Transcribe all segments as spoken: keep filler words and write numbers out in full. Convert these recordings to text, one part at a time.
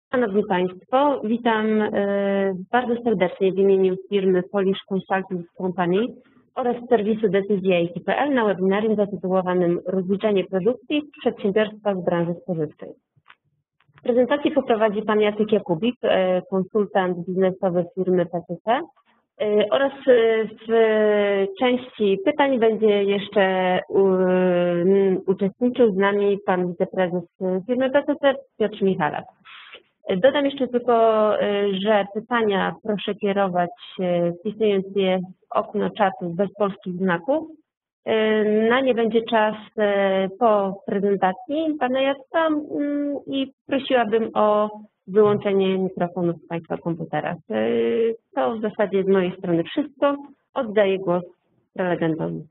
Szanowni Państwo, witam e, bardzo serdecznie w imieniu firmy Polish Consulting Company oraz serwisu decyzja kropka p l na webinarium zatytułowanym Rozliczenie produkcji w przedsiębiorstwach z branży spożywczej. Prezentację poprowadzi Pan Jacek Jakubik, e, konsultant biznesowy firmy P C C e, oraz w części pytań będzie jeszcze u, um, uczestniczył z nami Pan wiceprezes firmy P C C Piotr Michalak. Dodam jeszcze tylko, że pytania proszę kierować, wpisując je w okno czatu bez polskich znaków. Na nie będzie czas po prezentacji Pana Jacka i prosiłabym o wyłączenie mikrofonów w Państwa komputerach. To w zasadzie z mojej strony wszystko. Oddaję głos prelegentom.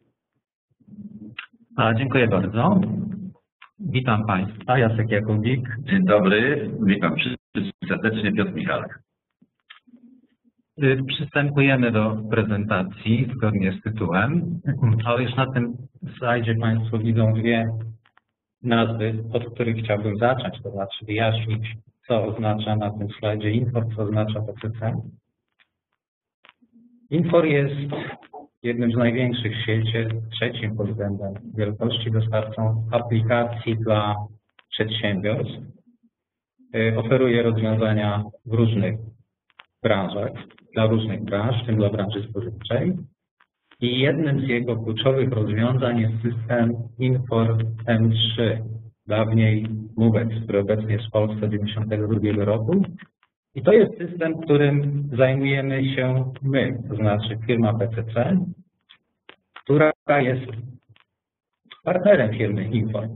A, dziękuję bardzo. Witam Państwa, Jacek Jakubik. Dzień dobry, witam wszystkich serdecznie, Piotr Michalak. Przystępujemy do prezentacji zgodnie z tytułem, ale już na tym slajdzie Państwo widzą dwie nazwy, od których chciałbym zacząć, to znaczy wyjaśnić, co oznacza na tym slajdzie Infor, co oznacza P C C. Infor jest jednym z największych w świecie, trzecim pod względem wielkości dostawcą aplikacji dla przedsiębiorstw. Oferuje rozwiązania w różnych branżach, dla różnych branż, w tym dla branży spożywczej. I jednym z jego kluczowych rozwiązań jest system Infor M trzy, dawniej Movex, który obecnie jest w Polsce od dziewięćdziesiątego drugiego roku. I to jest system, którym zajmujemy się my, to znaczy firma P C C, która jest partnerem firmy Infor.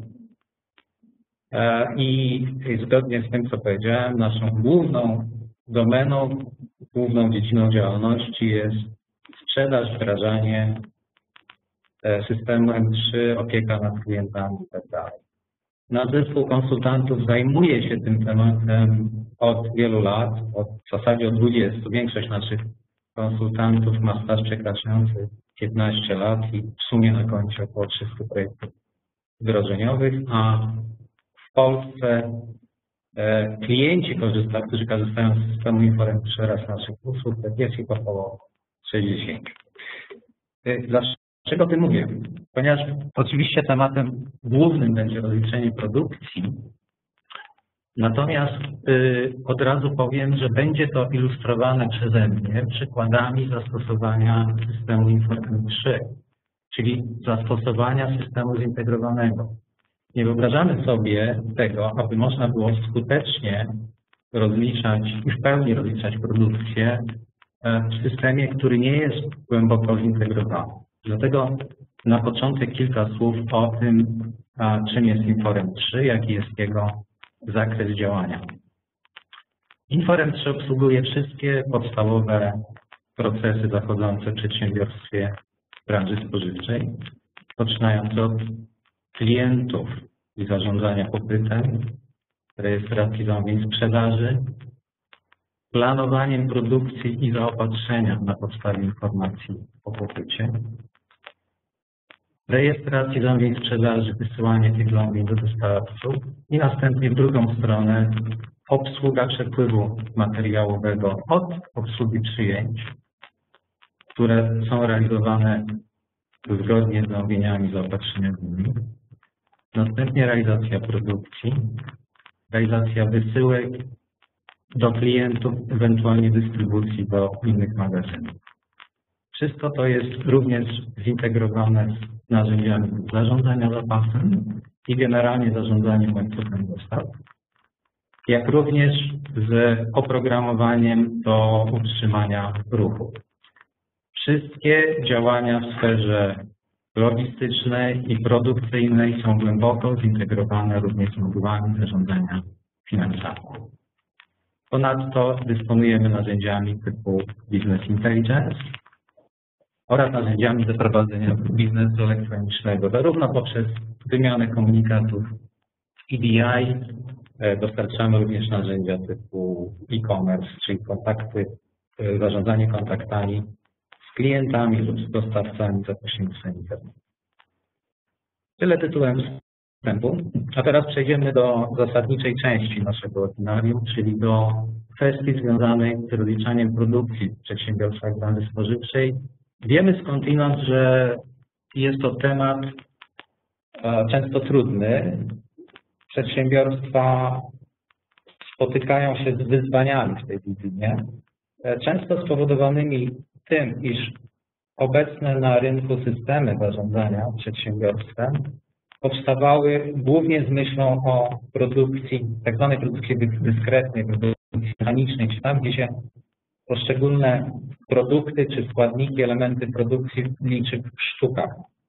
I zgodnie z tym, co powiedziałem, naszą główną domeną, główną dziedziną działalności jest sprzedaż, wdrażanie systemu M trzy, opieka nad klientami itd. Nasz zespół konsultantów zajmuje się tym tematem od wielu lat, od, w zasadzie od dwudziestu. Większość naszych konsultantów ma staż przekraczający piętnaście lat i w sumie na koncie około trzystu projektów wdrożeniowych, a w Polsce e, klienci, korzysta, którzy korzystają z systemu Infor M trzy oraz naszych usług, jest ich około sześćdziesięciu. E, Dlaczego o tym mówię? Ponieważ oczywiście tematem głównym będzie rozliczenie produkcji, natomiast y, od razu powiem, że będzie to ilustrowane przeze mnie przykładami zastosowania systemu Infor M trzy, czyli zastosowania systemu zintegrowanego. Nie wyobrażamy sobie tego, aby można było skutecznie rozliczać i w pełni rozliczać produkcję w systemie, który nie jest głęboko zintegrowany. Dlatego na początek kilka słów o tym, czym jest Infor M trzy, jaki jest jego zakres działania. Infor M trzy obsługuje wszystkie podstawowe procesy zachodzące w przedsiębiorstwie w branży spożywczej, poczynając od klientów i zarządzania popytem, rejestracji zamówień sprzedaży, planowaniem produkcji i zaopatrzenia na podstawie informacji o popycie, rejestracji zamówień sprzedaży, wysyłanie tych zamówień do dostawców i następnie w drugą stronę obsługa przepływu materiałowego od obsługi przyjęć, które są realizowane zgodnie z zamówieniami zaopatrzeniowymi, następnie realizacja produkcji, realizacja wysyłek do klientów, ewentualnie dystrybucji do innych magazynów. Wszystko to jest również zintegrowane z narzędziami zarządzania zapasem i generalnie zarządzaniem łańcuchem dostaw, jak również z oprogramowaniem do utrzymania ruchu. Wszystkie działania w sferze logistycznej i produkcyjnej są głęboko zintegrowane również z modułami zarządzania finansami. Ponadto dysponujemy narzędziami typu Business Intelligence oraz narzędziami do prowadzenia biznesu elektronicznego, zarówno poprzez wymianę komunikatów E D I, dostarczamy również narzędzia typu e-commerce, czyli kontakty, zarządzanie kontaktami z klientami lub z dostawcami za pośrednictwem internetu. Tyle tytułem wstępu. A teraz przejdziemy do zasadniczej części naszego webinarium, czyli do kwestii związanej z rozliczaniem produkcji w przedsiębiorstwach branży spożywczej. Wiemy skądinąd, że jest to temat często trudny. Przedsiębiorstwa spotykają się z wyzwaniami w tej dziedzinie, często spowodowanymi tym, iż obecne na rynku systemy zarządzania przedsiębiorstwem powstawały głównie z myślą o produkcji, tak zwanej produkcji dyskretnej, produkcji mechanicznej, czy tam, gdzie się poszczególne produkty czy składniki, elementy produkcji liczy w sztukach.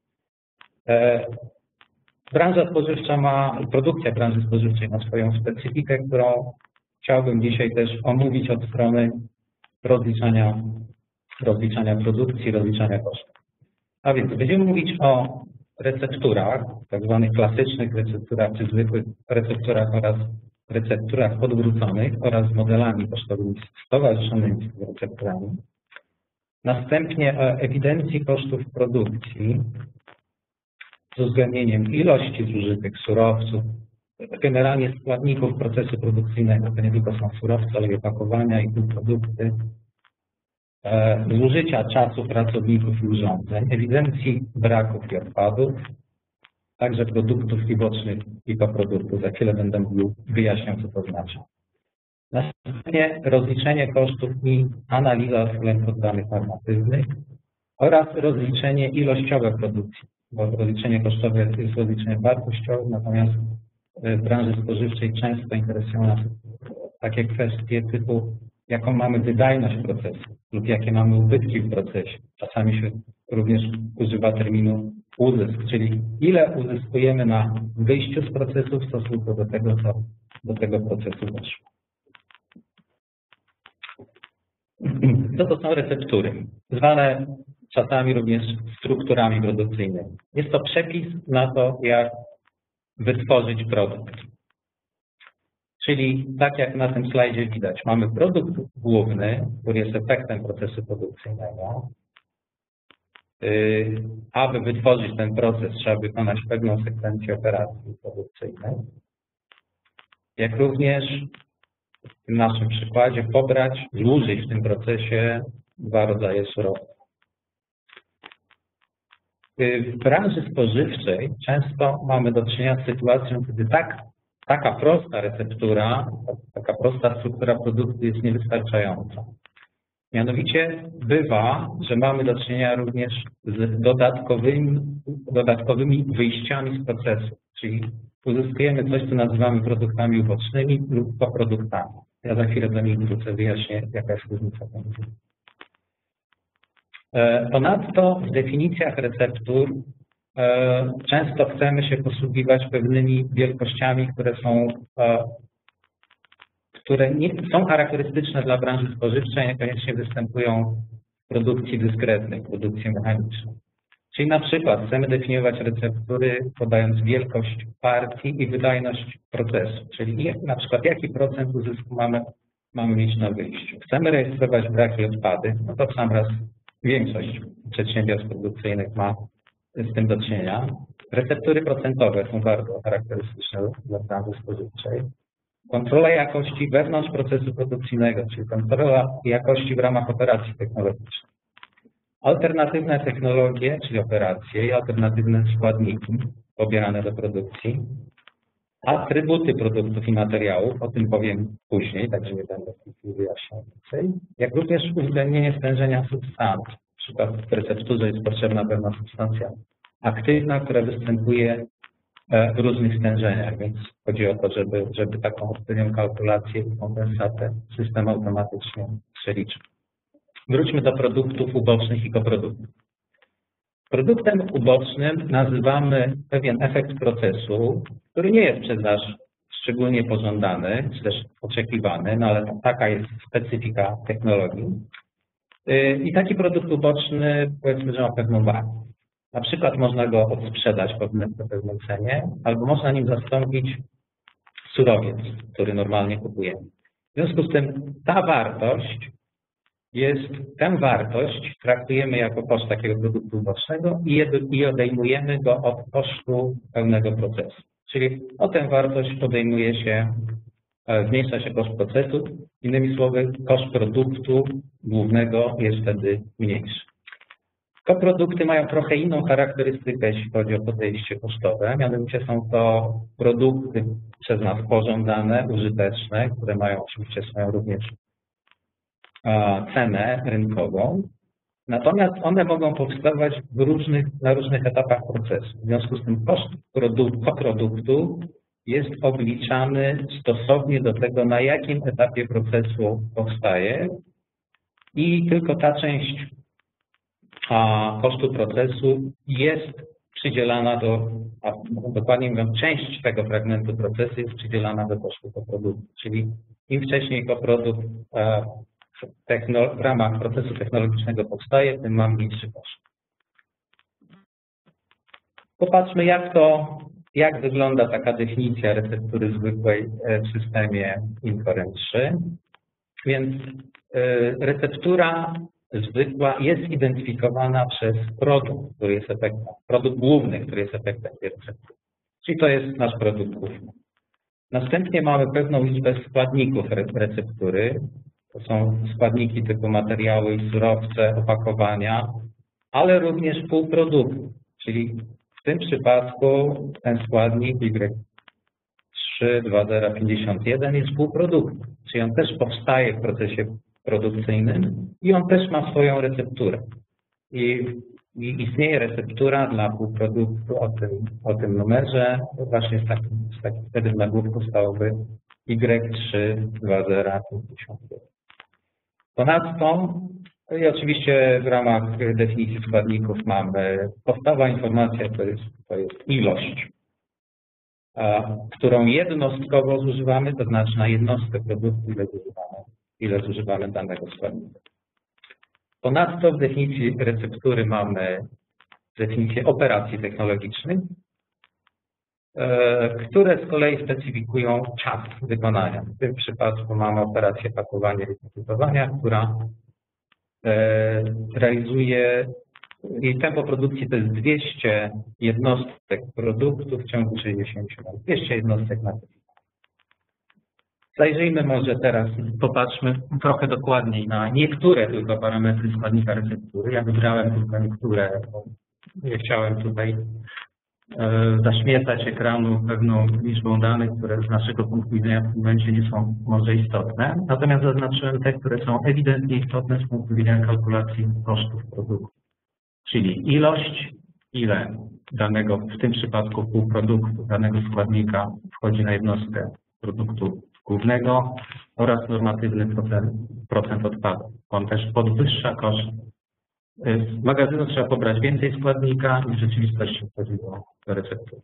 Branża spożywcza ma, produkcja branży spożywczej ma swoją specyfikę, którą chciałbym dzisiaj też omówić od strony rozliczania, rozliczania produkcji, rozliczania kosztów. A więc będziemy mówić o recepturach, tak zwanych klasycznych recepturach czy zwykłych recepturach oraz recepturach odwróconych oraz modelami kosztowymi stowarzyszonymi z recepturami. Następnie o ewidencji kosztów produkcji z uwzględnieniem ilości zużytych surowców, generalnie składników procesu produkcyjnego, to nie tylko są surowce, ale i opakowania i półprodukty, zużycia czasu pracowników i urządzeń, ewidencji braków i odpadów, także produktów i bocznych i koproduktów. Za chwilę będę mówił, wyjaśniał, co to znaczy. Następnie rozliczenie kosztów i analiza względów danych normatywnych oraz rozliczenie ilościowe produkcji, bo rozliczenie kosztowe jest rozliczeniem wartościowym, natomiast w branży spożywczej często interesują nas takie kwestie typu, jaką mamy wydajność procesu lub jakie mamy ubytki w procesie. Czasami się również używa terminu uzysk, czyli ile uzyskujemy na wyjściu z procesu w stosunku do tego, co do tego procesu doszło. Co to są receptury? Zwane czasami również strukturami produkcyjnymi. Jest to przepis na to, jak wytworzyć produkt. Czyli tak jak na tym slajdzie widać, mamy produkt główny, który jest efektem procesu produkcyjnego. Aby wytworzyć ten proces, trzeba wykonać pewną sekwencję operacji produkcyjnej. Jak również w tym naszym przykładzie pobrać, złożyć w tym procesie dwa rodzaje surowców. W branży spożywczej często mamy do czynienia z sytuacją, kiedy tak, taka prosta receptura, taka prosta struktura produktu jest niewystarczająca. Mianowicie bywa, że mamy do czynienia również z dodatkowymi, dodatkowymi wyjściami z procesu, czyli uzyskujemy coś, co nazywamy produktami ubocznymi lub koproduktami. Ja za chwilę do nich wrócę, wyjaśnię, jaka jest różnica pomiędzy. Ponadto w definicjach receptur często chcemy się posługiwać pewnymi wielkościami, które są, które nie, są charakterystyczne dla branży spożywczej, niekoniecznie występują w produkcji dyskretnej, w produkcji mechanicznej. Czyli na przykład chcemy definiować receptury podając wielkość partii i wydajność procesu, czyli na przykład jaki procent uzysku mamy, mamy mieć na wyjściu. Chcemy rejestrować braki i odpady, no to w sam raz większość przedsiębiorstw produkcyjnych ma z tym do czynienia. Receptury procentowe są bardzo charakterystyczne dla branży spożywczej. Kontrola jakości wewnątrz procesu produkcyjnego, czyli kontrola jakości w ramach operacji technologicznych. Alternatywne technologie, czyli operacje i alternatywne składniki pobierane do produkcji. Atrybuty produktów i materiałów, o tym powiem później, także nie będę w tej chwili wyjaśniał więcej. Jak również uwzględnienie stężenia substancji. Na przykład w recepturze jest potrzebna pewna substancja aktywna, która występuje w różnych stężeniach, więc chodzi o to, żeby, żeby taką odpowiednią kalkulację i kompensatę system automatycznie przeliczył. Wróćmy do produktów ubocznych i koproduktów. Produktem ubocznym nazywamy pewien efekt procesu, który nie jest przez nas szczególnie pożądany, czy też oczekiwany, no ale taka jest specyfika technologii. I taki produkt uboczny, powiedzmy, że ma pewną wartość. Na przykład można go odsprzedać po pewnej cenie, albo można nim zastąpić surowiec, który normalnie kupujemy. W związku z tym ta wartość jest, tę wartość traktujemy jako koszt takiego produktu ubocznego i, i odejmujemy go od kosztu pełnego procesu. Czyli o tę wartość podejmuje się, zmniejsza się koszt procesu. Innymi słowy, koszt produktu głównego jest wtedy mniejszy. Koprodukty mają trochę inną charakterystykę, jeśli chodzi o podejście kosztowe. Mianowicie są to produkty przez nas pożądane, użyteczne, które mają oczywiście swoją również cenę rynkową. Natomiast one mogą powstawać w różnych, na różnych etapach procesu. W związku z tym koszt koproduktu jest obliczany stosownie do tego, na jakim etapie procesu powstaje i tylko ta część a, kosztu procesu jest przydzielana do, a dokładnie mówiąc, część tego fragmentu procesu jest przydzielana do kosztu koproduktu. Czyli im wcześniej koprodukt a, w ramach procesu technologicznego powstaje, tym mam mniejszy koszt. Popatrzmy, jak to, jak wygląda taka definicja receptury zwykłej w systemie InfoRem trzy. Więc receptura zwykła jest identyfikowana przez produkt, który jest efektem, produkt główny, który jest efektem tej receptury. Czyli to jest nasz produkt główny. Następnie mamy pewną liczbę składników receptury. To są składniki typu materiały i surowce, opakowania, ale również półprodukty, czyli w tym przypadku ten składnik Y trzy dwa zero pięćdziesiąt jeden jest półproduktem, czyli on też powstaje w procesie produkcyjnym i on też ma swoją recepturę. I, i istnieje receptura dla półproduktu o tym, o tym numerze, właśnie z takim, z takim wtedy w nagłówku stałoby Y trzy dwa zero pięćdziesiąt jeden. Ponadto, i oczywiście w ramach definicji składników mamy podstawowa informacja, to jest, to jest ilość, a, którą jednostkowo zużywamy, to znaczy na jednostkę produktu, ile zużywamy, ile zużywamy danego składnika. Ponadto w definicji receptury mamy definicję operacji technologicznych, które z kolei specyfikują czas wykonania. W tym przypadku mamy operację pakowania i paketowania, która realizuje, jej tempo produkcji to jest dwieście jednostek produktu w ciągu sześćdziesięciu lat. dwieście jednostek na tydzień. Zajrzyjmy może teraz, popatrzmy trochę dokładniej na niektóre tylko parametry składnika receptury. Ja wybrałem tylko niektóre, bo nie chciałem tutaj zaśmiecać ekranu pewną liczbą danych, które z naszego punktu widzenia w tym momencie nie są może istotne. Natomiast zaznaczyłem te, które są ewidentnie istotne z punktu widzenia kalkulacji kosztów produktu. Czyli ilość, ile danego, w tym przypadku półproduktu, danego składnika wchodzi na jednostkę produktu głównego oraz normatywny procent, procent odpadów. On też podwyższa koszt. Z magazynu trzeba pobrać więcej składnika niż w rzeczywistości wchodzi do, do receptury.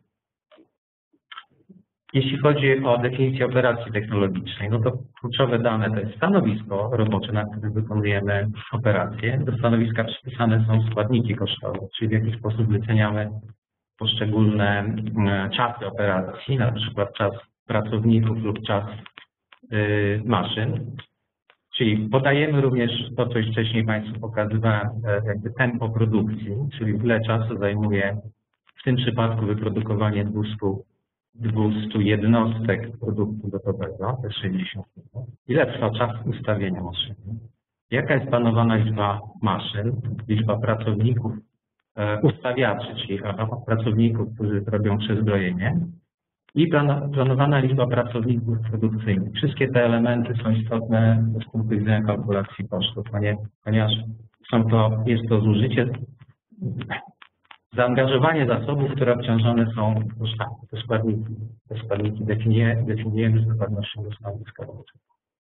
Jeśli chodzi o definicję operacji technologicznej, no to kluczowe dane to jest stanowisko robocze, na którym wykonujemy operacje. Do stanowiska przypisane są składniki kosztowe, czyli w jaki sposób wyceniamy poszczególne czasy operacji, na przykład czas pracowników lub czas y, maszyn. Czyli podajemy również to, co już wcześniej Państwu pokazywałem, jakby tempo produkcji, czyli ile czasu zajmuje w tym przypadku wyprodukowanie dwieście jednostek produktu gotowego, to jest sześćdziesiąt minut. Ile trwa czas ustawienia maszyny? Jaka jest planowana liczba maszyn, liczba pracowników, ustawiaczy, czyli pracowników, którzy robią przezbrojenie? I planowana liczba pracowników produkcyjnych. Wszystkie te elementy są istotne z punktu widzenia kalkulacji kosztów, ponieważ są to, jest to zużycie, zaangażowanie zasobów, które obciążone są kosztami. Te składniki, te składniki definiujemy, definiujemy z dokładnością do stanowiska roboczego.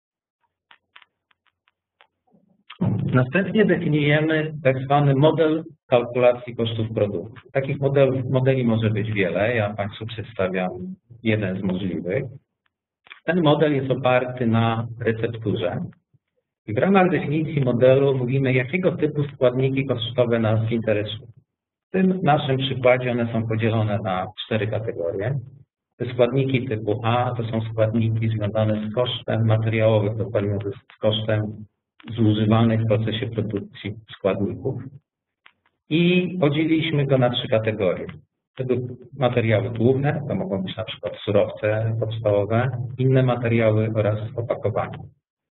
Następnie definiujemy tak zwany model kalkulacji kosztów produktów. Takich modeli, modeli może być wiele. Ja Państwu przedstawiam jeden z możliwych. Ten model jest oparty na recepturze. I w ramach definicji modelu mówimy, jakiego typu składniki kosztowe nas interesują. W tym naszym przykładzie one są podzielone na cztery kategorie. Te składniki typu A to są składniki związane z kosztem materiałowym, dokładnie mówiąc z kosztem zużywanych w procesie produkcji składników. I podzieliliśmy go na trzy kategorie. według materiały główne, to mogą być na przykład surowce podstawowe, inne materiały oraz opakowania.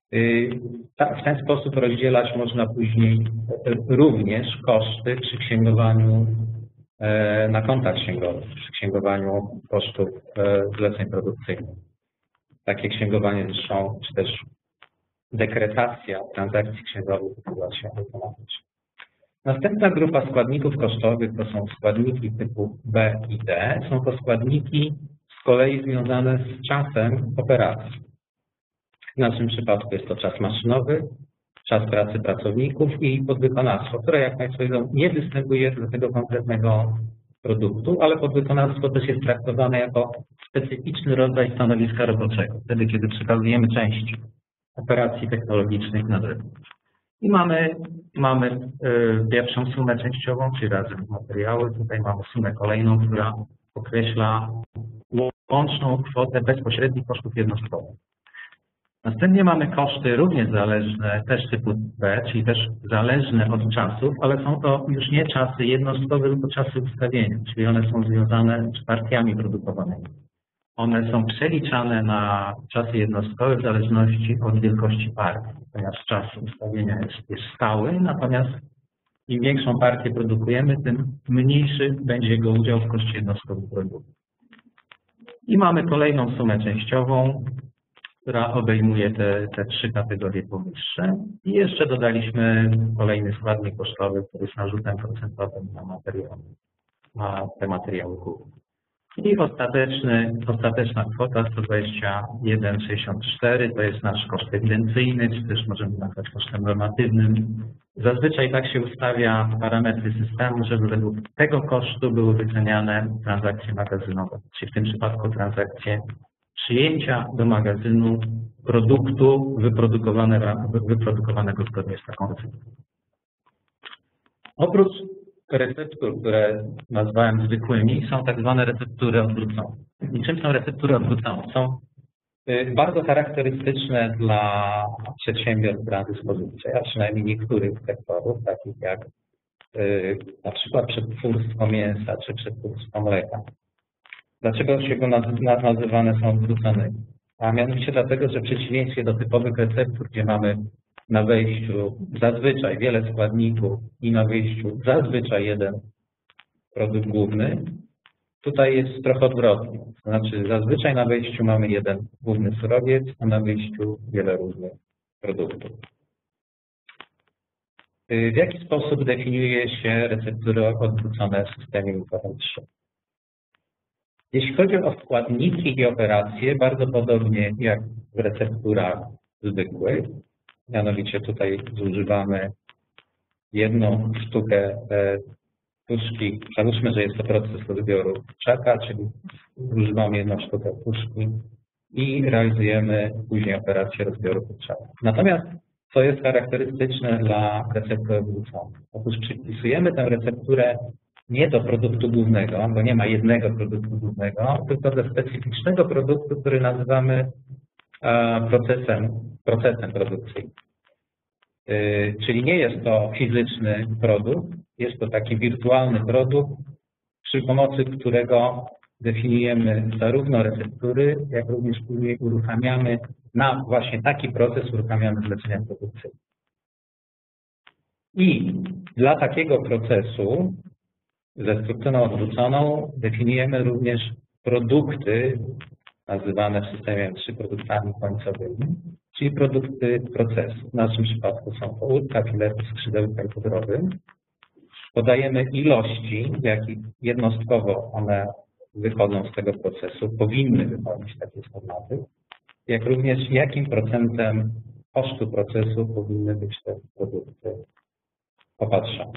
W ten sposób rozdzielać można później również koszty przy księgowaniu na kontach księgowych, przy księgowaniu kosztów zleceń produkcyjnych. Takie księgowanie zresztą, czy też dekretacja transakcji księgowych odbywa się automatycznie. Następna grupa składników kosztowych to są składniki typu B i D. Są to składniki z kolei związane z czasem operacji. W naszym przypadku jest to czas maszynowy, czas pracy pracowników i podwykonawstwo, które jak Państwo wiedzą nie występuje do tego konkretnego produktu, ale podwykonawstwo też jest traktowane jako specyficzny rodzaj stanowiska roboczego, wtedy kiedy przekazujemy część operacji technologicznych na zewnątrz. I mamy, mamy y, pierwszą sumę częściową, czyli razem materiały. Tutaj mamy sumę kolejną, która określa łączną kwotę bezpośrednich kosztów jednostkowych. Następnie mamy koszty również zależne, też typu B, czyli też zależne od czasów, ale są to już nie czasy jednostkowe, tylko czasy ustawienia, czyli one są związane z partiami produkowanymi. One są przeliczane na czasy jednostkowe w zależności od wielkości partii, ponieważ czas ustawienia jest, jest stały, natomiast im większą partię produkujemy, tym mniejszy będzie jego udział w koszcie jednostkowym produktu. I mamy kolejną sumę częściową, która obejmuje te, te trzy kategorie powyższe. I jeszcze dodaliśmy kolejny składnik kosztowy, który jest narzutem procentowym na materiały, na te materiały główne. I ostateczny, ostateczna kwota sto dwadzieścia jeden przecinek sześćdziesiąt cztery to jest nasz koszt ewidencyjny, czy też możemy nazwać kosztem normatywnym. Zazwyczaj tak się ustawia parametry systemu, żeby według tego kosztu były wyceniane transakcje magazynowe, czyli w tym przypadku transakcje przyjęcia do magazynu produktu wyprodukowane, wyprodukowanego zgodnie z taką recepturą. Oprócz receptur, które nazwałem zwykłymi, są tak zwane receptury odwrócone. I czym są receptury odwrócone? Są bardzo charakterystyczne dla przedsiębiorstw branży spożywczej, a przynajmniej niektórych sektorów, takich jak na przykład przetwórstwo mięsa czy przetwórstwo mleka. Dlaczego się go nazywane są odwróconymi? A mianowicie dlatego, że w przeciwieństwie do typowych receptur, gdzie mamy na wejściu zazwyczaj wiele składników i na wyjściu zazwyczaj jeden produkt główny, tutaj jest trochę odwrotnie. To znaczy zazwyczaj na wejściu mamy jeden główny surowiec, a na wyjściu wiele różnych produktów. W jaki sposób definiuje się receptury odwrócone w systemie informatycznym? Jeśli chodzi o składniki i operacje, bardzo podobnie jak w recepturach zwykłych, mianowicie tutaj zużywamy jedną sztukę puszki, załóżmy, że jest to proces odbioru kurczaka, czyli używamy jedną sztukę puszki i realizujemy później operację rozbioru kurczaka. Natomiast co jest charakterystyczne dla receptury odwróconej? Otóż przypisujemy tę recepturę nie do produktu głównego, bo nie ma jednego produktu głównego, tylko do specyficznego produktu, który nazywamy procesem, procesem produkcyjnym. Czyli nie jest to fizyczny produkt, jest to taki wirtualny produkt, przy pomocy którego definiujemy zarówno receptury, jak również później uruchamiamy na właśnie taki proces, uruchamiamy zlecenia produkcyjne. I dla takiego procesu ze strukturą odwróconą definiujemy również produkty nazywane w systemie M trzy produktami końcowymi, czyli produkty procesu. W naszym przypadku są to łódka, filetu, skrzydełka i pudrowy. Podajemy ilości, w jakich jednostkowo one wychodzą z tego procesu, powinny wychodzić takie formaty, jak również jakim procentem kosztu procesu powinny być te produkty opatrzone.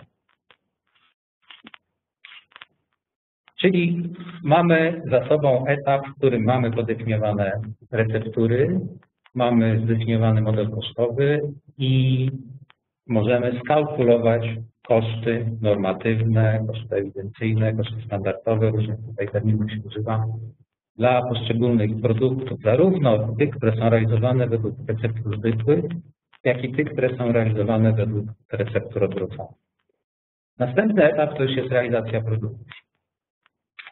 Czyli mamy za sobą etap, w którym mamy podefiniowane receptury, mamy zdefiniowany model kosztowy i możemy skalkulować koszty normatywne, koszty ewidencyjne, koszty standardowe, różnych tutaj terminów się używa, dla poszczególnych produktów, zarówno tych, które są realizowane według receptur zwykłych, jak i tych, które są realizowane według receptur odwróconych. Następny etap to już jest realizacja produkcji.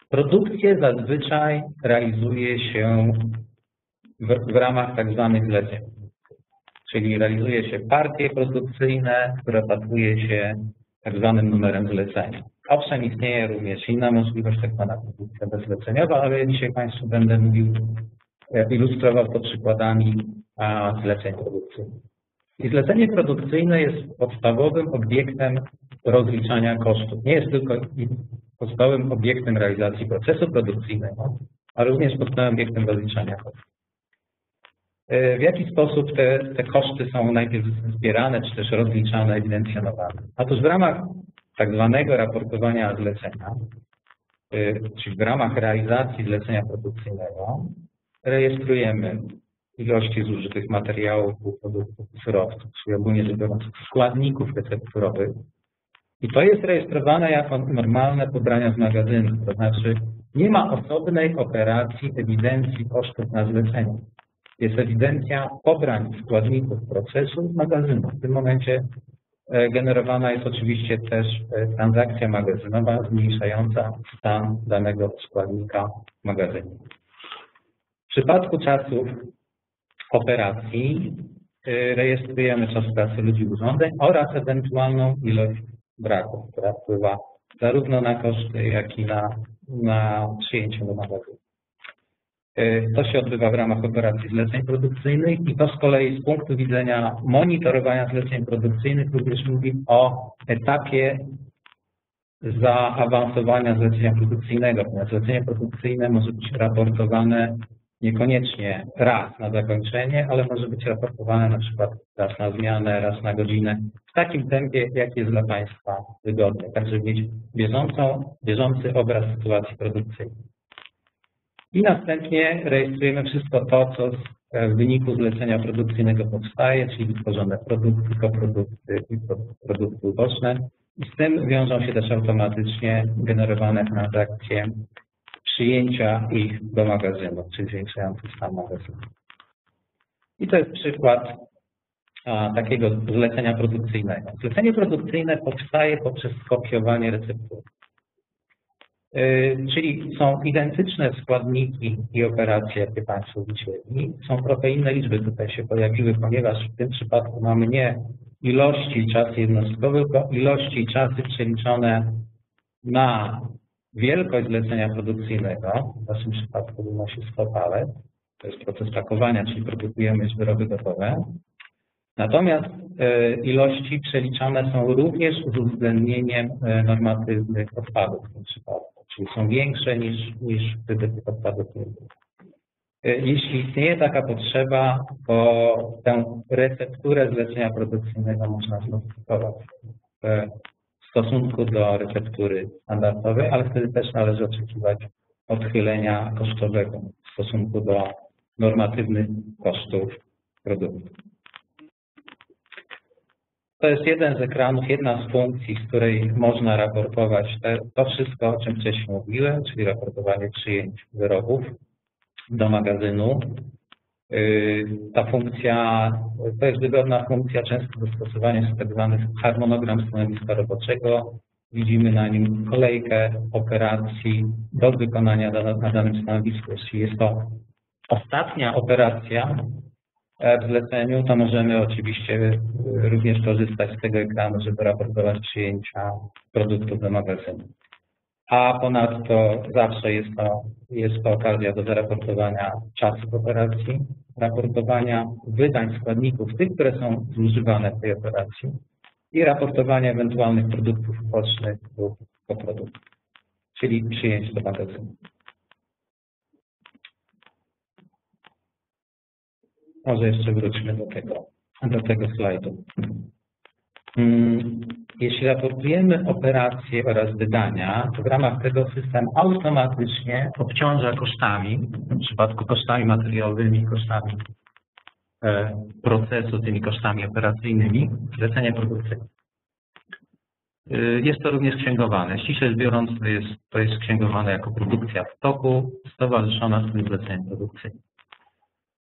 Produkcję zazwyczaj realizuje się w, w ramach tak zwanych zleceń. Czyli realizuje się partie produkcyjne, które patruje się tak zwanym numerem zlecenia. Owszem, istnieje również inna możliwość, tak zwana produkcja bezzleceniowa, ale ja dzisiaj Państwu będę mówił, ilustrował to przykładami zleceń produkcyjnych. I zlecenie produkcyjne jest podstawowym obiektem rozliczania kosztów. Nie jest tylko podstawowym obiektem realizacji procesu produkcyjnego, a również podstawowym obiektem rozliczania kosztów. W jaki sposób te, te koszty są najpierw zbierane, czy też rozliczane, ewidencjonowane? Otóż w ramach tak zwanego raportowania zlecenia, czyli w ramach realizacji zlecenia produkcyjnego, rejestrujemy ilości zużytych materiałów, produktów i surowców, czyli ogólnie rzecz biorąc składników recepturowych. I to jest rejestrowane jako normalne pobrania z magazynu, to znaczy nie ma osobnej operacji ewidencji kosztów na zleceniu. Jest ewidencja pobrań składników procesu z magazynu. W tym momencie generowana jest oczywiście też transakcja magazynowa zmniejszająca stan danego składnika w magazynie. W przypadku czasów operacji rejestrujemy czas pracy ludzi i urządzeń oraz ewentualną ilość braków, która wpływa zarówno na koszty, jak i na, na przyjęcie do magazynu. To się odbywa w ramach operacji zleceń produkcyjnych i to z kolei z punktu widzenia monitorowania zleceń produkcyjnych również mówi o etapie zaawansowania zlecenia produkcyjnego. Zlecenie produkcyjne może być raportowane niekoniecznie raz na zakończenie, ale może być raportowane na przykład raz na zmianę, raz na godzinę, w takim tempie, jak jest dla Państwa wygodne, tak żeby mieć bieżącą, bieżący obraz sytuacji produkcyjnej. I następnie rejestrujemy wszystko to, co w wyniku zlecenia produkcyjnego powstaje, czyli wytworzone produkty, koprodukty i produkty uboczne. I z tym wiążą się też automatycznie generowane transakcje przyjęcia ich do magazynu, czyli zwiększający stan magazynu. I to jest przykład a, takiego zlecenia produkcyjnego. Zlecenie produkcyjne powstaje poprzez skopiowanie receptury. Yy, czyli są identyczne składniki i operacje, jakie Państwo widzieli. Są trochę inne liczby tutaj się pojawiły, ponieważ w tym przypadku mamy nie ilości i czasy jednostkowe, tylko ilości i czasy przeliczone na wielkość zlecenia produkcyjnego. W naszym przypadku wynosi sto palet. To jest proces pakowania, czyli produkujemy już wyroby gotowe. Natomiast e, ilości przeliczane są również z uwzględnieniem e, normatywnych odpadów w tym przypadku, czyli są większe niż, niż wtedy tych odpadów nie było. E, jeśli istnieje taka potrzeba, to tę recepturę zlecenia produkcyjnego można zmodyfikować w stosunku do receptury standardowej, ale wtedy też należy oczekiwać odchylenia kosztowego w stosunku do normatywnych kosztów produktu. To jest jeden z ekranów, jedna z funkcji, z której można raportować te, to wszystko, o czym wcześniej mówiłem, czyli raportowanie przyjęć wyrobów do magazynu. Ta funkcja, to jest wygodna funkcja, często do stosowania jest tak zwany harmonogram stanowiska roboczego. Widzimy na nim kolejkę operacji do wykonania na danym stanowisku. Jeśli jest to ostatnia operacja w zleceniu, to możemy oczywiście również korzystać z tego ekranu, żeby raportować przyjęcia produktów do magazynu. A ponadto zawsze jest to, jest to okazja do zaraportowania czasów operacji, raportowania wydań składników, tych, które są zużywane w tej operacji i raportowania ewentualnych produktów ubocznych lub koproduktów, czyli przyjęć do magazynu. Może jeszcze wróćmy do tego, do tego slajdu. Jeśli raportujemy operacje oraz wydania, to w ramach tego system automatycznie obciąża kosztami, w przypadku kosztami materiałowymi, kosztami procesu, tymi kosztami operacyjnymi, zlecenie produkcyjne. Jest to również księgowane. Ściśle biorąc, to jest, to jest księgowane jako produkcja w toku, stowarzyszona z tym zleceniem produkcyjnym.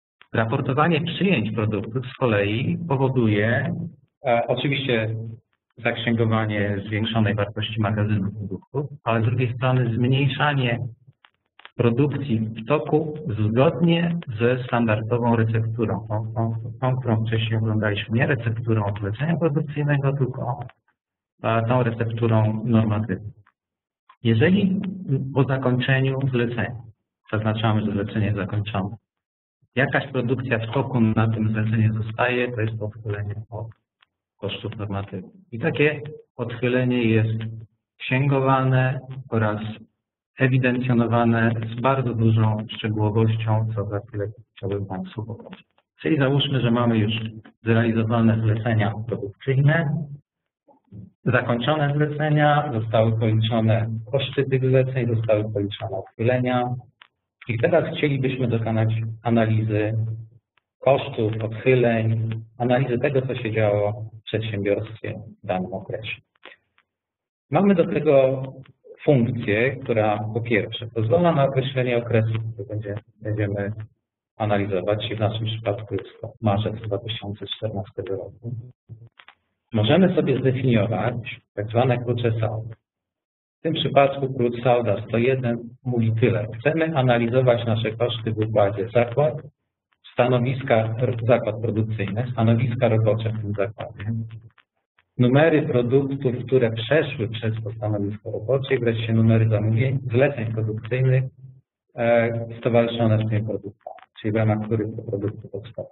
Raportowanie przyjęć produktów z kolei powoduje, e, oczywiście zaksięgowanie zwiększonej wartości magazynu produktów, ale z drugiej strony zmniejszanie produkcji w toku zgodnie ze standardową recepturą, tą, tą, tą którą wcześniej oglądaliśmy, nie recepturą zlecenia produkcyjnego, tylko tą recepturą normatywną. Jeżeli po zakończeniu zlecenia, zaznaczamy, że zlecenie jest zakończone, jakaś produkcja w toku na tym zleceniu zostaje, to jest to odchylenie od kosztów normatywnych. I takie odchylenie jest księgowane oraz ewidencjonowane z bardzo dużą szczegółowością, co za chwilę chciałbym Państwu pokazać. Czyli załóżmy, że mamy już zrealizowane zlecenia produkcyjne, zakończone zlecenia, zostały policzone koszty tych zleceń, zostały policzone odchylenia i teraz chcielibyśmy dokonać analizy kosztów, odchyleń, analizy tego, co się działo w przedsiębiorstwie w danym okresie. Mamy do tego funkcję, która po pierwsze pozwala na określenie okresu, który będzie, będziemy analizować, i w naszym przypadku jest to marzec dwa tysiące czternastego roku. Możemy sobie zdefiniować tak zwane klucze salda. W tym przypadku klucz salda sto jeden mówi tyle. Chcemy analizować nasze koszty w układzie zakład, stanowiska, zakład produkcyjny, stanowiska robocze w tym zakładzie, numery produktów, które przeszły przez to stanowisko robocze, wreszcie numery zamówień, zleceń produkcyjnych e, stowarzyszone z tymi produktami, czyli w ramach których te produkty powstały.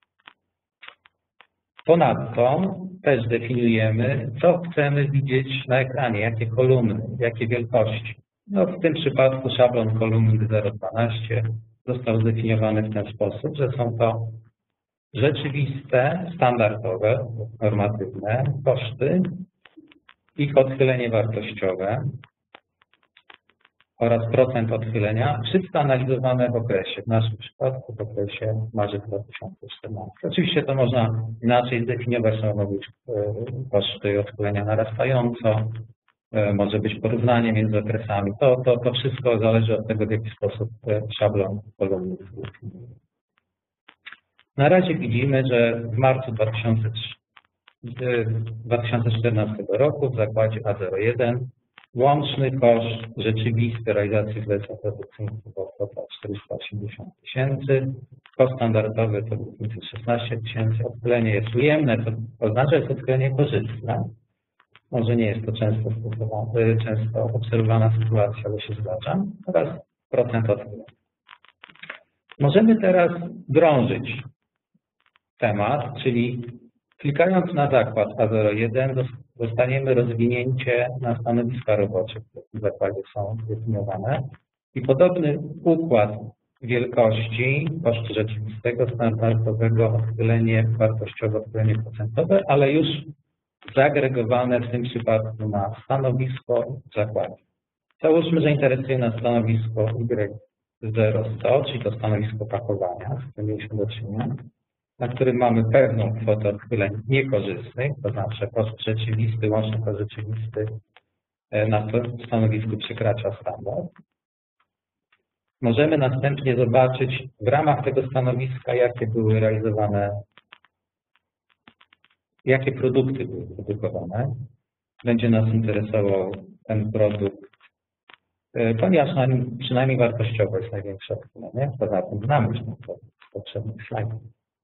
Ponadto też definiujemy, co chcemy widzieć na ekranie, jakie kolumny, jakie wielkości. No, w tym przypadku szablon kolumny zero dwanaście został zdefiniowany w ten sposób, że są to rzeczywiste, standardowe, normatywne koszty, ich odchylenie wartościowe oraz procent odchylenia, wszystko analizowane w okresie, w naszym przypadku w okresie marzec dwa tysiące czternastego. Oczywiście to można inaczej zdefiniować, to mogą być koszty odchylenia narastająco, może być porównanie między okresami. To, to, to wszystko zależy od tego, w jaki sposób szablon kolumny jest. Na razie widzimy, że w marcu dwa tysiące czternastego roku w zakładzie A zero jeden łączny koszt rzeczywisty realizacji zleceń produkcyjnych to kwota czterysta osiemdziesiąt tysięcy, koszt standardowy to był pięćset szesnaście tysięcy, odchylenie jest ujemne, to oznacza, że jest odchylenie korzystne. Może nie jest to często, często obserwowana sytuacja, ale się zdarza, oraz procent odchylenia. Możemy teraz drążyć temat, czyli klikając na zakład A zero jeden dostaniemy rozwinięcie na stanowiska robocze, które w tym zakładzie są zdefiniowane i podobny układ wielkości kosztu rzeczywistego, standardowego, odchylenie wartościowe, odchylenie procentowe, ale już zagregowane w tym przypadku na stanowisko w zakładzie. Załóżmy, że interesuje nas stanowisko Y zero sto, czyli to stanowisko pakowania, z którym mieliśmy do czynienia, na którym mamy pewną kwotę odchyleń niekorzystnych, to znaczy koszt rzeczywisty, łączny koszt rzeczywisty na stanowisku przekracza standard. Możemy następnie zobaczyć w ramach tego stanowiska, jakie były realizowane, jakie produkty były produkowane. Będzie nas interesował ten produkt, ponieważ na nim przynajmniej wartościowo jest największe odchylenie. Poza tym znamy już ten produkt z poprzednich slajdów.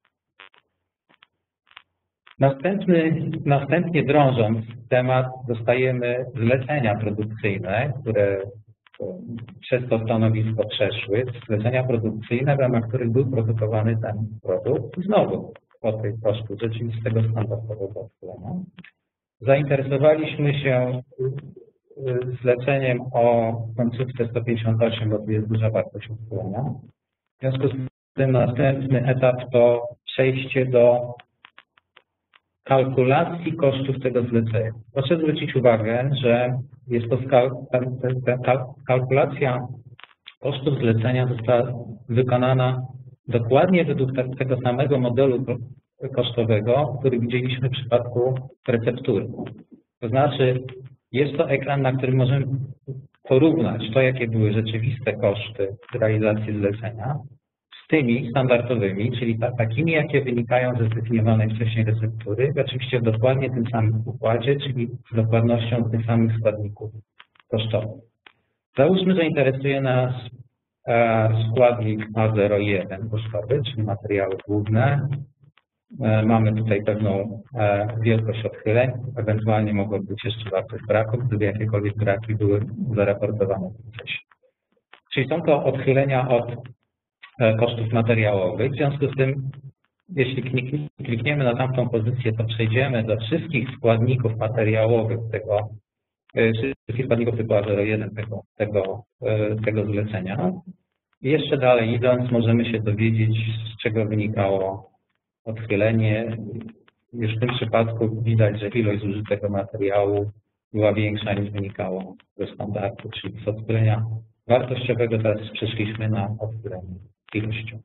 Następny, następnie drążąc temat, dostajemy zlecenia produkcyjne, które przez to stanowisko przeszły, zlecenia produkcyjne, w ramach których był produkowany ten produkt. Znowu kwoty kosztu rzeczywistego standardowego odchylenia. Zainteresowaliśmy się zleceniem o końcówce sto pięćdziesiąt osiem, bo tu jest duża wartość odchylenia. W związku z tym następny etap to przejście do kalkulacji kosztów tego zlecenia. Proszę zwrócić uwagę, że jest to kalkulacja kosztów zlecenia została wykonana dokładnie według tego samego modelu kosztowego, który widzieliśmy w przypadku receptury. To znaczy jest to ekran, na którym możemy porównać to, jakie były rzeczywiste koszty realizacji zlecenia z tymi standardowymi, czyli ta, takimi, jakie wynikają ze zdefiniowanej wcześniej receptury, oczywiście w dokładnie tym samym układzie, czyli z dokładnością tych samych składników kosztowych. Załóżmy, że interesuje nas e, składnik A zero jeden kosztowy, czyli materiały główne. E, mamy tutaj pewną e, wielkość odchyleń, ewentualnie mogłoby być jeszcze wartość braku, gdyby jakiekolwiek braki były zaraportowane w procesie. Czyli są to odchylenia od e, kosztów materiałowych. W związku z tym, jeśli klikniemy na tamtą pozycję, to przejdziemy do wszystkich składników materiałowych tego, wszystkich składników typu A zero jeden tego, tego, tego zlecenia. I jeszcze dalej idąc, możemy się dowiedzieć, z czego wynikało odchylenie. Już w tym przypadku widać, że ilość zużytego materiału była większa niż wynikało ze standardu, czyli z odchylenia wartościowego teraz przeszliśmy na odchylenie ilościowe.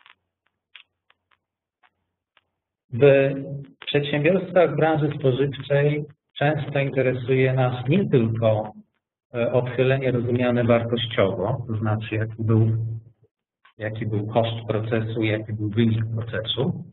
W przedsiębiorstwach branży spożywczej często interesuje nas nie tylko odchylenie rozumiane wartościowo, to znaczy jaki był, jaki był koszt procesu, jaki był wynik procesu,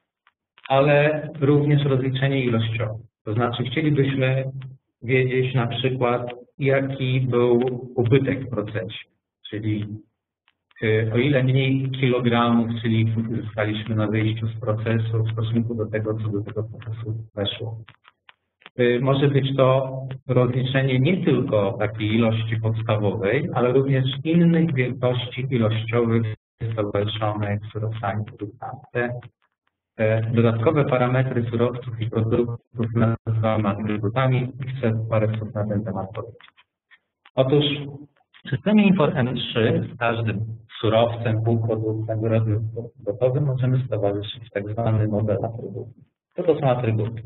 ale również rozliczenie ilościowe. To znaczy chcielibyśmy wiedzieć na przykład, jaki był ubytek w procesie, czyli o ile mniej kilogramów, czyli uzyskaliśmy na wyjściu z procesu w stosunku do tego, co do tego procesu weszło. Może być to rozliczenie nie tylko takiej ilości podstawowej, ale również innych wielkości ilościowych stowarzyszonych z surowcami produktami. Te dodatkowe parametry surowców i produktów nazywamy atrybutami i chcę parę słów na ten temat powiedzieć. Otóż w systemie Infor M trzy z każdym surowcem, półproduktem, wyrobem gotowym możemy stowarzyszyć tak zwany model atrybutów. Co to są atrybuty?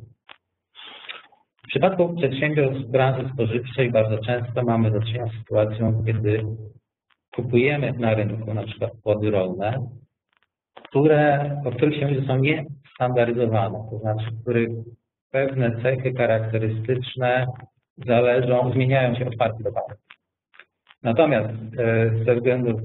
W przypadku przedsiębiorstw branży spożywczej bardzo często mamy do czynienia z sytuacją, kiedy kupujemy na rynku na przykład płody rolne, które, o których się mówi, że są niestandaryzowane, to znaczy których pewne cechy charakterystyczne zależą, zmieniają się od partii do partii. Natomiast ze względów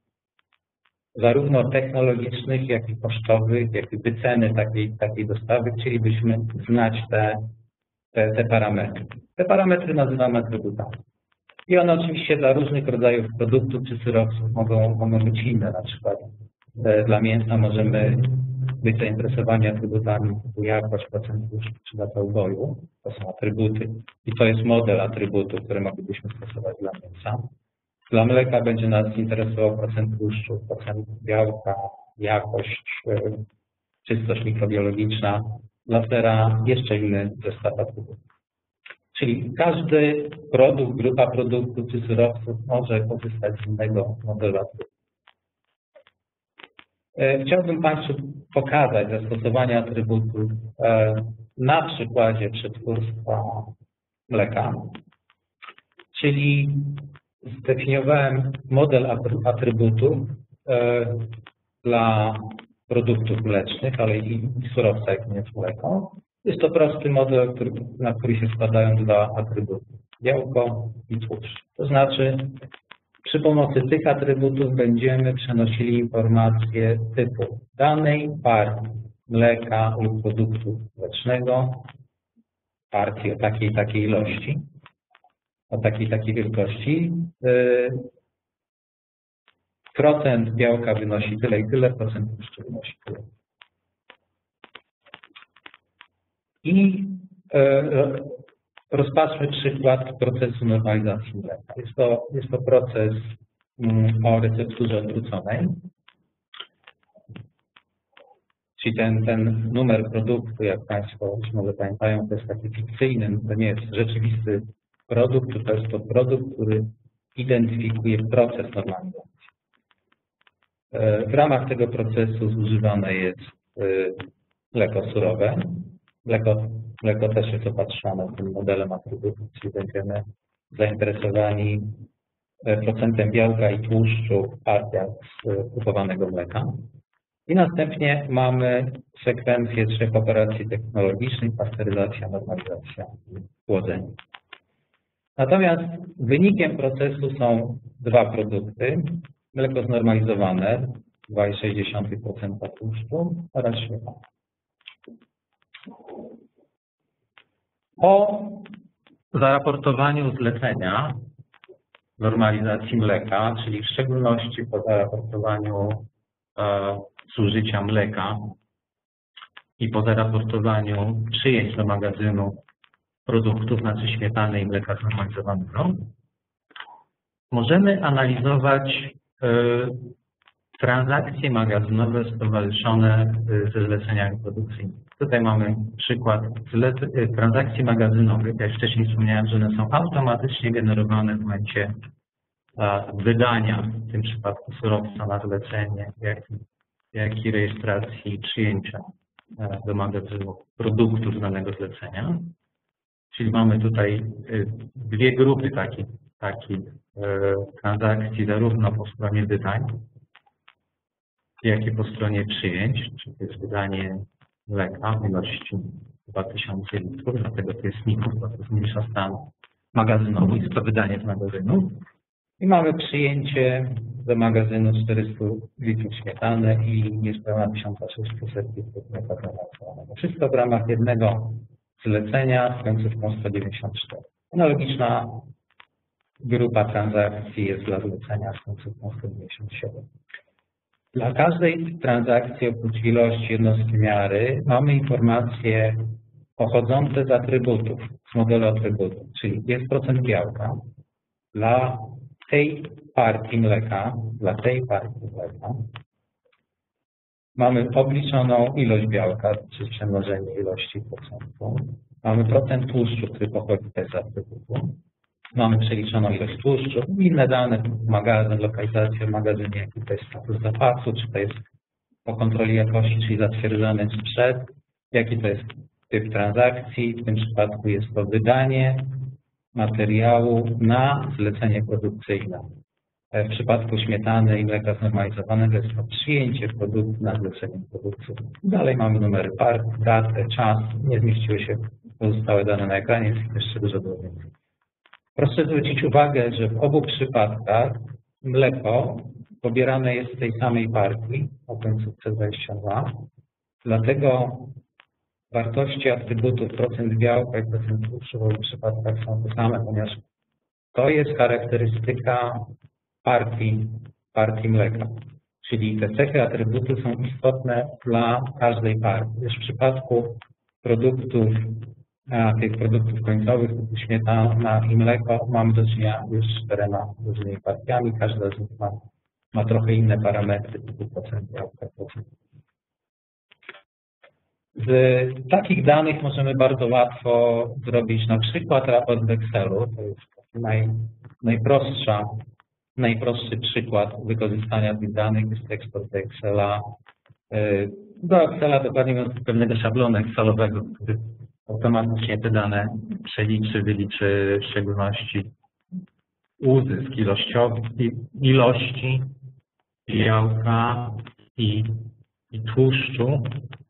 zarówno technologicznych, jak i kosztowych, jak i wyceny takiej, takiej dostawy chcielibyśmy znać te Te, te parametry. Te parametry nazywamy atrybutami. I one oczywiście dla różnych rodzajów produktów czy surowców mogą, mogą być inne. Na przykład e, dla mięsa możemy być zainteresowani atrybutami typu jakość, procent tłuszczu czy data uboju. To są atrybuty. I to jest model atrybutów, które moglibyśmy stosować dla mięsa. Dla mleka będzie nas interesował procent tłuszczu, procent białka, jakość, e, czystość mikrobiologiczna. Dla sera jeszcze inny zestaw atrybutów. Czyli każdy produkt, grupa produktów czy surowców może korzystać z innego modelu atrybutów. Chciałbym Państwu pokazać zastosowanie atrybutów na przykładzie przetwórstwa mleka. Czyli zdefiniowałem model atrybutów dla produktów mlecznych, ale i surowca, jak jest mleko. Jest to prosty model, który, na który się składają dwa atrybuty, białko i tłuszcz. To znaczy, przy pomocy tych atrybutów będziemy przenosili informacje typu danej partii mleka lub produktu mlecznego, partii o takiej takiej ilości, o takiej takiej wielkości. Procent białka wynosi tyle i tyle, procent tłuszczu wynosi tyle. I e, rozpatrzmy przykład procesu normalizacji mleka. Jest to, jest to proces mm, o recepturze odwróconej. Czyli ten, ten numer produktu, jak Państwo już może pamiętają, to jest taki fikcyjny, to nie jest rzeczywisty produkt, to jest to produkt, który identyfikuje proces normalizacji. W ramach tego procesu zużywane jest mleko surowe. Mleko, mleko też jest opatrzone tym modelem atrybutów, czyli będziemy zainteresowani procentem białka i tłuszczu w partiach z kupowanego mleka. I następnie mamy sekwencję trzech operacji technologicznych: pasteryzacja, normalizacja i chłodzenie. Natomiast wynikiem procesu są dwa produkty. Mleko znormalizowane, dwa przecinek sześć procent tłuszczu oraz śmietana. Po zaraportowaniu zlecenia normalizacji mleka, czyli w szczególności po zaraportowaniu e, zużycia mleka i po zaraportowaniu przyjęć do magazynu produktów, znaczy śmietany i mleka znormalizowanego, możemy analizować e, transakcje magazynowe stowarzyszone ze zleceniami produkcyjnymi. Tutaj mamy przykład transakcji magazynowych. Jak wcześniej wspomniałem, że one są automatycznie generowane w momencie wydania, w tym przypadku surowca na zlecenie, jak, jak i rejestracji i przyjęcia do magazynu produktów z danego zlecenia. Czyli mamy tutaj dwie grupy takich, takich transakcji, zarówno po stronie wydań, jak i po stronie przyjęć, czyli to jest wydanie mleka w ilości dwa tysiące litrów, dlatego to jest ników, to jest mniejsza stan magazynowy, jest to wydanie z magazynu. I mamy przyjęcie do magazynu czterysta litrów śmietany i niespełna tysiąc sześćset litrów mleka znormalizowanego. Wszystko w ramach jednego zlecenia z końcówką sto dziewięćdziesiąt cztery. Analogiczna grupa transakcji jest dla zlecenia z końcówką sto dziewięćdziesiąt siedem. Dla każdej transakcji oprócz ilości jednostki miary mamy informacje pochodzące z atrybutów, z modelu atrybutów, czyli jest procent białka dla tej partii mleka, dla tej partii mleka. Mamy obliczoną ilość białka, czyli przemnożenie ilości procentu. Mamy procent tłuszczu, który pochodzi też z atrybutu. Mamy przeliczoną ilość tłuszczu, inne dane, magazyn, lokalizację w magazynie, jaki to jest status zapasu, czy to jest po kontroli jakości, czyli zatwierdzony sprzed, jaki to jest typ transakcji. W tym przypadku jest to wydanie materiału na zlecenie produkcyjne. W przypadku śmietany i mleka znormalizowanego jest to przyjęcie produktu na zlecenie produkcyjne. Dalej mamy numery partii, datę, czas. Nie zmieściły się pozostałe dane na ekranie, jest jeszcze dużo więcej. Proszę zwrócić uwagę, że w obu przypadkach mleko pobierane jest z tej samej partii, o końcówce dwadzieścia dwa, dlatego wartości atrybutów procent białka i procent tłuszczu w obu przypadkach są te same, ponieważ to jest charakterystyka partii, partii mleka. Czyli te cechy atrybutu są istotne dla każdej partii. Już w przypadku produktów, a tych produktów końcowych, typu śmietana i mleko, mamy do czynienia już z czterema różnymi partiami. Każda z nich ma, ma trochę inne parametry, typu procent białka, procent. Z takich danych możemy bardzo łatwo zrobić na przykład raport w Excelu. To jest naj, najprostsza, najprostszy przykład wykorzystania tych danych. Jest eksport do Excela. Do Excela dokładnie mówiąc pewnego szablonu Excelowego, który automatycznie te dane przeliczy, wyliczy w szczególności uzysk ilościowy, ilości białka i, i tłuszczu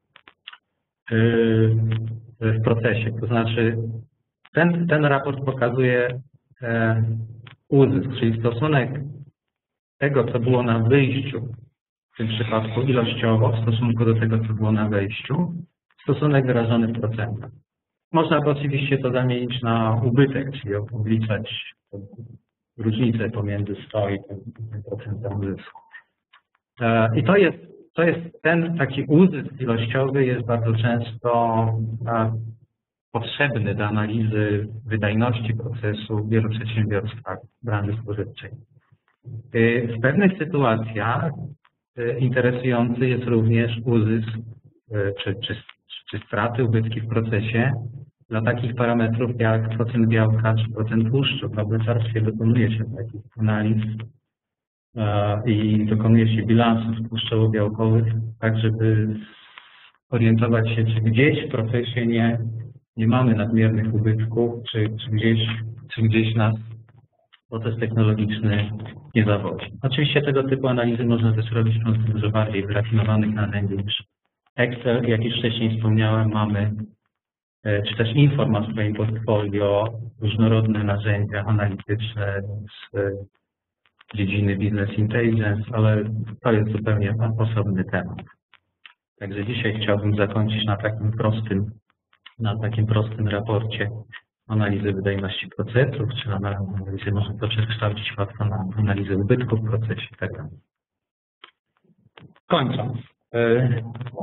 w procesie. To znaczy ten, ten raport pokazuje uzysk, czyli stosunek tego, co było na wyjściu, w tym przypadku ilościowo, w stosunku do tego, co było na wejściu, stosunek wyrażony w procentach. Można by oczywiście to zamienić na ubytek, czyli obliczać różnicę pomiędzy sto i tym procentem uzysku. I to jest, to jest ten taki uzysk ilościowy jest bardzo często potrzebny do analizy wydajności procesu w wielu przedsiębiorstwach branży spożywczej. W pewnych sytuacjach interesujący jest również uzysk czy, czy, czy straty, ubytki w procesie dla takich parametrów jak procent białka czy procent tłuszczu. W laboratorium dokonuje się takich analiz i dokonuje się bilansów tłuszczowo-białkowych, tak żeby orientować się, czy gdzieś w procesie nie, nie mamy nadmiernych ubytków, czy, czy, gdzieś, czy gdzieś nas proces technologiczny nie zawodzi. Oczywiście tego typu analizy można też robić w dużo bardziej wyrafinowanych narzędzi niż Excel. Jak już wcześniej wspomniałem, mamy, czy też Inform ma w swoim portfolio różnorodne narzędzia analityczne z dziedziny Business Intelligence, ale to jest zupełnie osobny temat. Także dzisiaj chciałbym zakończyć na takim prostym, na takim prostym raporcie analizy wydajności procesów, czy analizy, można to przekształcić łatwo na analizę ubytku w procesie i tak dalej. Kończąc, yy,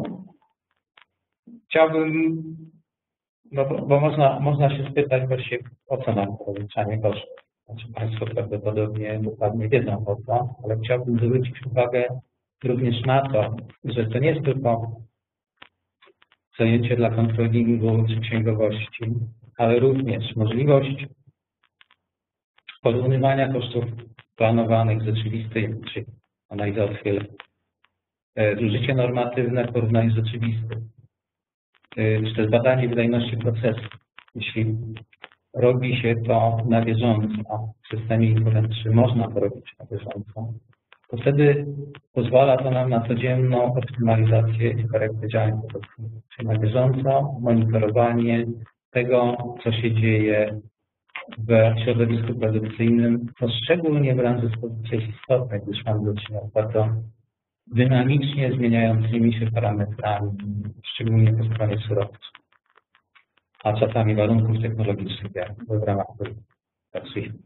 chciałbym, no bo, bo można, można się spytać właściwie, po co nam to rozliczanie kosztów. Znaczy Państwo prawdopodobnie dokładnie wiedzą o co, ale chciałbym zwrócić uwagę również na to, że to nie jest tylko zajęcie dla kontrolingu czy księgowości, ale również możliwość porównywania kosztów planowanych z rzeczywistych, czyli analiza odchyleń, zużycie normatywne w porównaniu z rzeczywistym, czy też badanie wydajności procesu. Jeśli robi się to na bieżąco w systemie informatycznym, czy można to robić na bieżąco, to wtedy pozwala to nam na codzienną optymalizację i korektę działań produkcyjnych, czyli na bieżąco monitorowanie tego, co się dzieje w środowisku produkcyjnym, to szczególnie w branży spożywczej jest istotne, gdyż mamy do czynienia z bardzo dynamicznie zmieniającymi się parametrami, szczególnie po stronie surowców, a czasami warunków technologicznych, w ramach których pracujemy.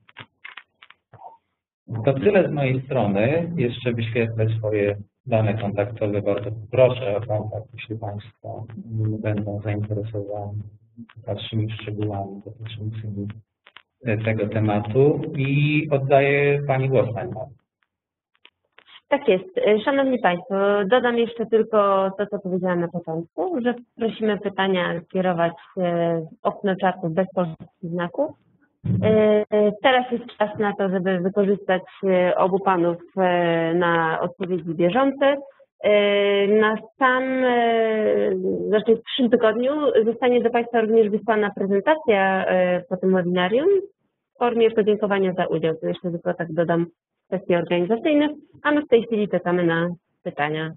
To tyle z mojej strony. Jeszcze wyświetlę swoje dane kontaktowe. Bardzo proszę o kontakt, jeśli Państwo będą zainteresowani dalszymi szczegółami dotyczącymi tego tematu. I oddaję Pani głos, Pani. Tak jest. Szanowni Państwo, dodam jeszcze tylko to, co powiedziałam na początku, że prosimy pytania kierować w okno czatu bez polskich znaków. Teraz jest czas na to, żeby wykorzystać obu panów na odpowiedzi bieżące. Na sam, znaczy w przyszłym tygodniu zostanie do Państwa również wysłana prezentacja po tym webinarium w formie podziękowania za udział. To jeszcze tylko tak dodam kwestie organizacyjne, a my w tej chwili czekamy na pytania.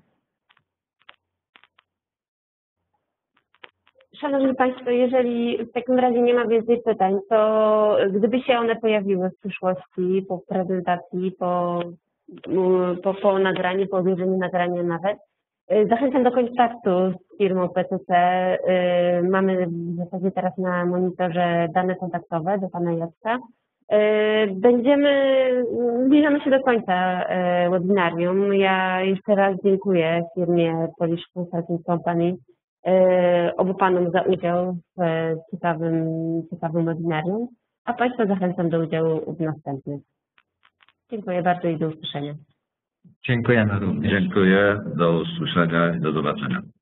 Szanowni Państwo, jeżeli w takim razie nie ma więcej pytań, to gdyby się one pojawiły w przyszłości po prezentacji, po, po, po nagraniu, po obejrzeniu nagrania nawet, zachęcam do kontaktu z firmą P C C. Mamy w zasadzie teraz na monitorze dane kontaktowe do Pana Jacka. Będziemy, zbliżamy się do końca webinarium. Ja jeszcze raz dziękuję firmie Polish Consulting Company, obu Panom za udział w ciekawym, ciekawym webinarium, a Państwa zachęcam do udziału w następnych. Dziękuję bardzo i do usłyszenia. Dziękujemy również. Dziękuję, do usłyszenia i do zobaczenia.